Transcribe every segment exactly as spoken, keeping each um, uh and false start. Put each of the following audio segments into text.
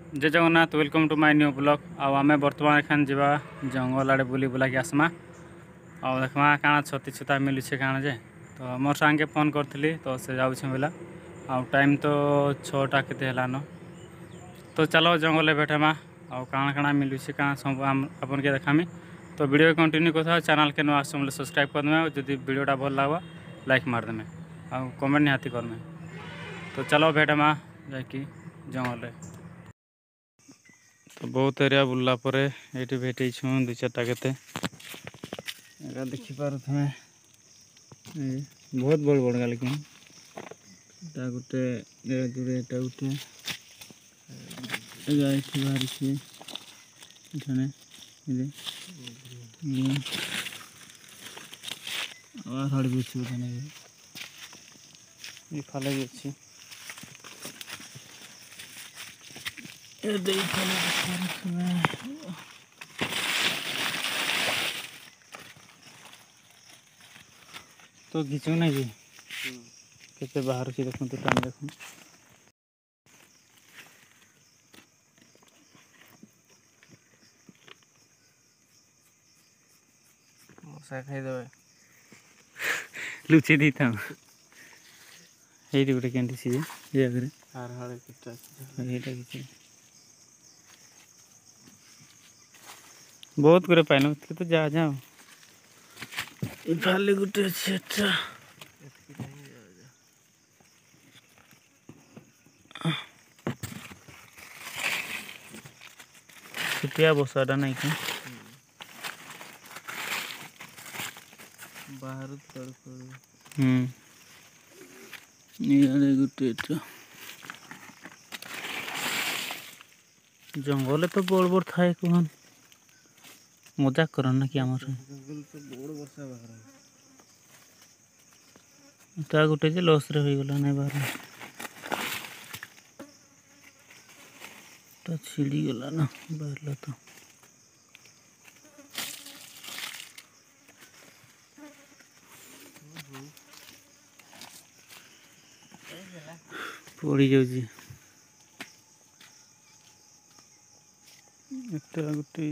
जय Jagannath welcome to my new blog. आम बर्तमान एखान जावा जंगल आड़े बुली बुला के आसमा आ देखमा काଣା छती छुता मिलूँ काଣା जे तो मोर सांगे फोन करी तो से जाऊँ बोला आ टाइम तो छटा के हेलान तो चलो जंगल भेटमा आ काଣା काଣା मिलूँ काଣା सब आपन के देखामी। तो वीडियो कंटिन्यू करता चैनल के नुआ आसमें सब्सक्राइब करदे जदि वीडियोटा भल लगा लाइक मारदे आ कमेंट निहाती करमे। तो चलो भेटमा जाकि जंगल तो बहुत एरिया बुल्ला परे ये भेट दुई चार्टा के देखिपार तुम्हें बहुत बड़ बड़गा लेकिन गोटे दूरे गोटे बाहरी हड़ भी अच्छी खाले भी अच्छी तो घिचू ना कि केते बाहर से देखो तो टाइम देखो मशा खाईदे लुचे दी था ये गोटे कैंटी सी ये आगे हार हाड़ ये बहुत गुरे पाइन तो जा जाओ इफाले गोटे अच्छे छुटिया बसाटा नहीं कि बाहर गोटे जंगल तो बड़ बड़ थाए कहन मजाक कर ना कि आमर गोटे जे लस रे हो गला नहीं बाहर तो छिड़ी गला ना बाहर तो पड़ी जाऊँ एक गोटे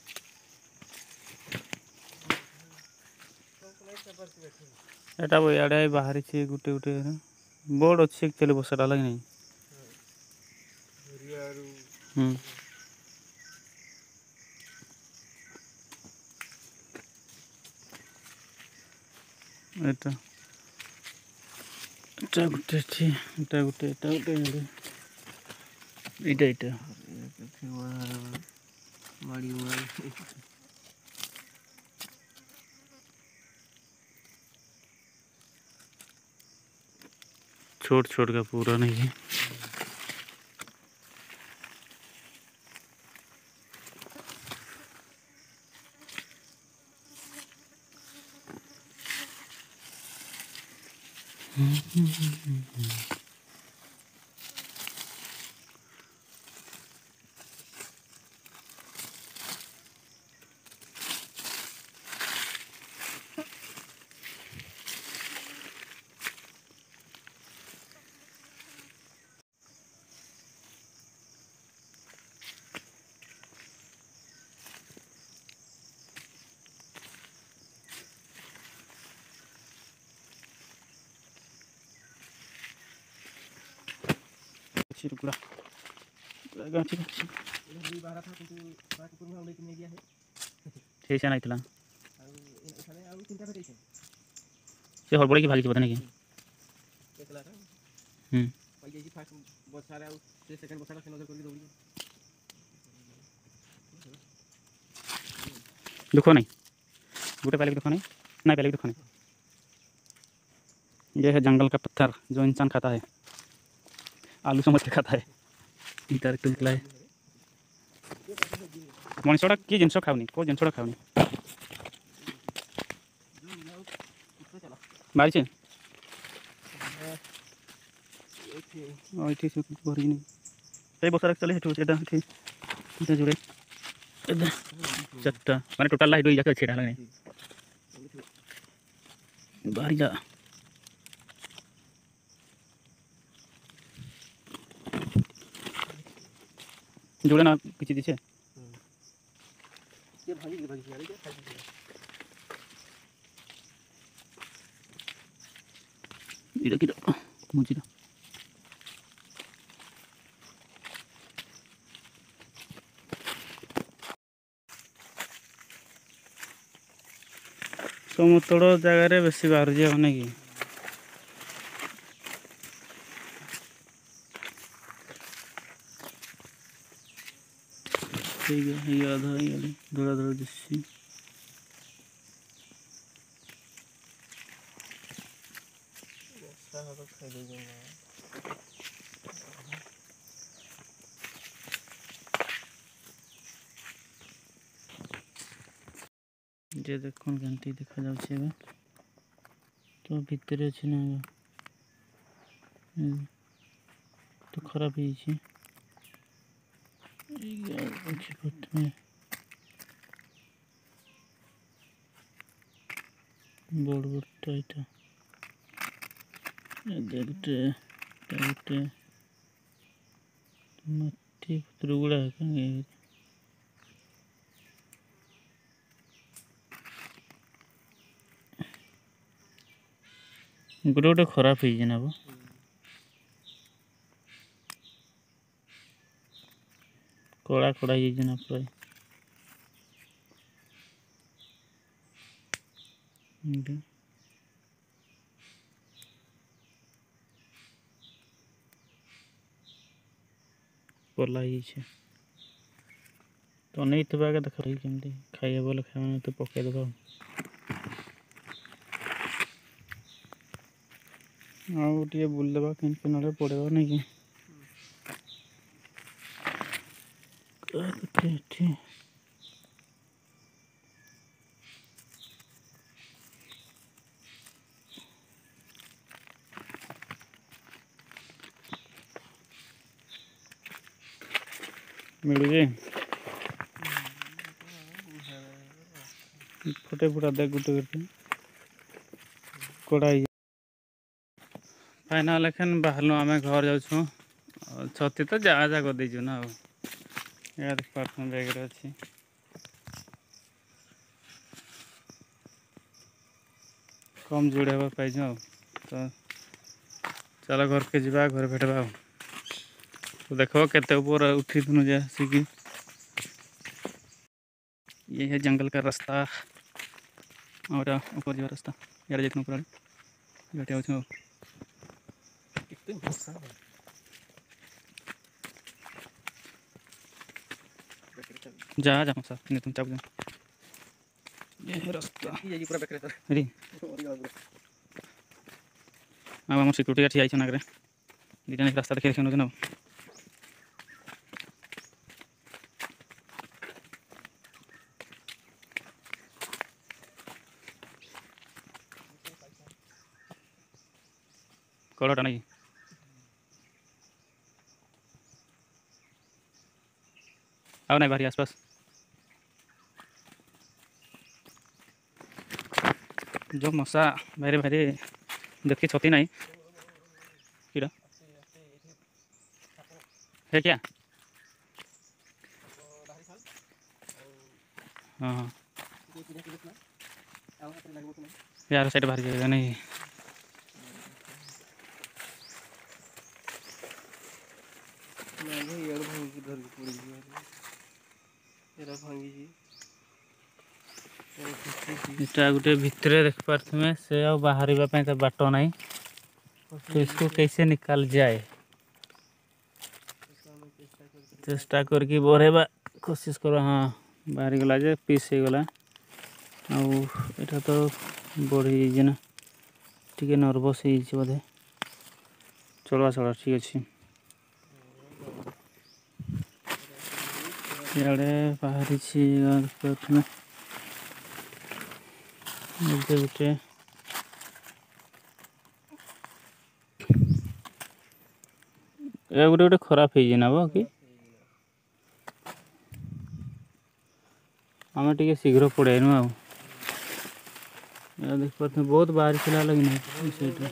एटा इे बाहरी गोटे गोटे बड़ अच्छे एक्चुअली बसाटा लगे नहीं एटा एटा गोटे एटा गोटे एटा गोटे इटा इटा छोट छोट का पूरा नहीं है पूरा ठीक है नहीं से हड़बड़े की भागी पता नहीं देखो नहीं गोटे पहले देखो नहीं नहीं पहले देखो नहीं यह है जंगल का पत्थर जो इंसान खाता है आलू समझ के खाता है डायरेक्ट निकला है मनुष्यटा कि जिनस खाऊनी को जिनसा खाऊनी बाहरी से भरी नहीं बसार चले जुड़े चार्टा मैं टोटाल लाइट जाके छेड़ा लगे बाहरी जा जोड़े ना किसी दीछे ये भाजी भाजी यार क्या इधर किधर मुझे ସମତଳ ଜାଗାରେ ବେଶୀ ବାହାରୁଛି ମାନେ କି ठीक है ये आधा ये धड़ा धड़ा दिससी सारा खाई दे जाएगा जे देखन घंटी देखा जाउछे बे तो भीतर अछि ना तो खराब ही छै ये अच्छी बात में बड़ बड़ टाइटा देखते देखते मट्टी पत्र गुड़ा है गोटे गोटे खराब हो ना वो कड़ा कड़ा ना प्राय पला तो नहीं तो आगे देख रही केमती खाइए बोले खाने तो पकई देव आगे बुल देवा कहीं ना पड़ेगा नहीं कि मिलूजे फटे फुटा देख गोटे गोटे कड़ा फाइनाल एखन बाहर आम घर जाऊँ छती तो जगह जा कर देचु ना या देख पार्थ बैग अच्छी कम जोड़े हवा पाई तो चलो घर के जा घर भेटवा तो देखो केते ऊपर उठी थुनु जे सीखी ये है जंगल का रास्ता और ऊपर जो रास्ता यार देखना ऊपर बैठे हो कितने गुस्सा जा जा सर नहीं तुम चाप ये है रास्ता ये पूरा बेकर है अरे अब हम सिक्योरिटी गार्ड ठिया ना दुटा रास्ता देखे देखिए ना कड़ाटा नहीं आओ नहीं बाहरी आसपास जो मशा भाई भाई देखी छती नहीं कि है क्या हाँ हाँ यार साइड बाहर जाएगा नहीं इटा गोटे भितर देख पारे से आ बाहर तो बाट ना तो इसको कैसे निकाल जाए चेष्टा करके बढ़ेबा कोशिश कर हाँ बाहरी गला जे पीस हो गला आटा तो बढ़ी जाना टी नर्वस हो बोधे चलवा चला ठीक अच्छे इे बाहरी प्रथम गोटे गोटे गोटे गोटे खराब हो ना कि आम टे शीघ्र पड़ेनु आ देख पारे बहुत बाहरी चला लगे ना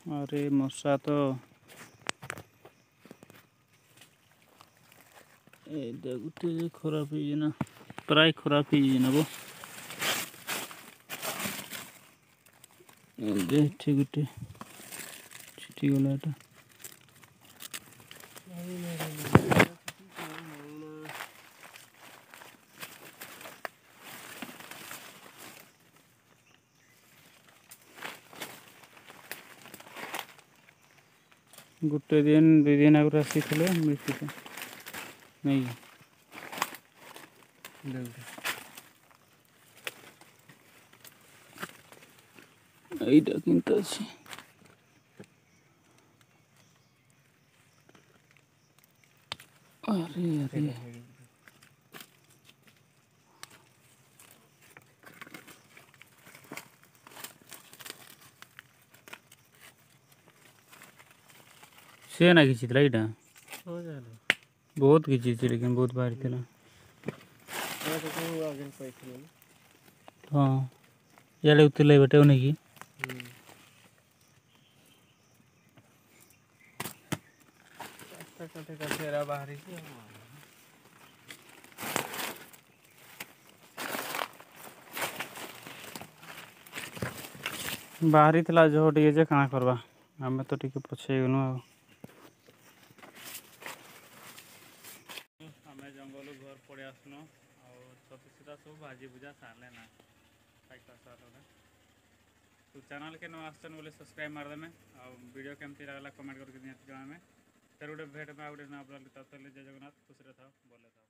अरे मशा तो ଏଇଟା ଗୋଟେ ଖରାପ ହେଇଛି ନା ପ୍ରାୟ ଖରାପ ହେଇଯାଇଛି ନା ବୋ ଏଠି ଗୋଟେ ଛିଟିଗଲା ଏଟା ଗୋଟେ ଦିନ ଦୁଇ ଦିନ ଆଗରୁ ଆସିଥିଲେ ମିଶିଲେ ନାଇଁ ଏଇଟା କିନ୍ତୁ ଅଛି ଆରେ ଆରେ ସେ ନା କିଛି ଥିଲା ଏଇଟା ବହୁତ କିଛି ଅଛି लेकिन ବହୁତ ବାହାରି ଥିଲା ହଁ ଇଆଡ଼େ ଉଠିଲେ ବେଟେ ନେଇକି ବାହାରି ଥିଲା ଜହ ଟିକେ ଯେ କାଣା କରବା ଆମେ ତ ଟିକେ ପଛେଇଗନୁ ଆଉ ଆମେ ଜଙ୍ଗଲ ଘର ପଳେଇ ଆସନୁ ଆଉ ଛତୁ ଛୁତା ସବୁ ଭାଜି ଭୁଜା ସାରିଲେ ନା ଖାଇକା ସାରିଲେ ତୁ ଚ୍ୟାନେଲ୍ के नो आसन बोले सब्सक्राइब मार देमे और वीडियो केमती लागला कमेंट करके नियत जणामे फिर गोटे भेट में गोटे ना बोलते तब तक जय जगन्नाथ खुश रहता बोले था।